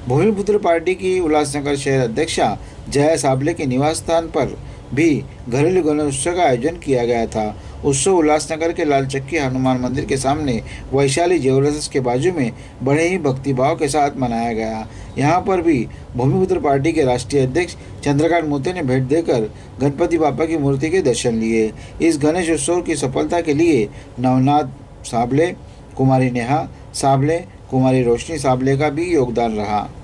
भूमिपुत्र party की उल्लासनगर शहर अध्यक्षा जया साबले के निवास स्थान पर भी घरेलू गणेश उत्सव का आयोजन किया गया था। उत्सव उल्लासनगर के लाल चक्की हनुमान मंदिर के सामने वैशाली ज्वेलर्स के बाजू में बड़े ही भक्तिभाव के साथ मनाया गया। यहाँ पर भी भूमिपुत्र पार्टी के राष्ट्रीय अध्यक्ष चंद्रकांत मोते ने भेंट देकर गणपति बापा की मूर्ति के दर्शन लिए। इस गणेश उत्सव की सफलता के लिए नवनाथ साबले, कुमारी नेहा साबले, कुमारी रोशनी साबले का भी योगदान रहा।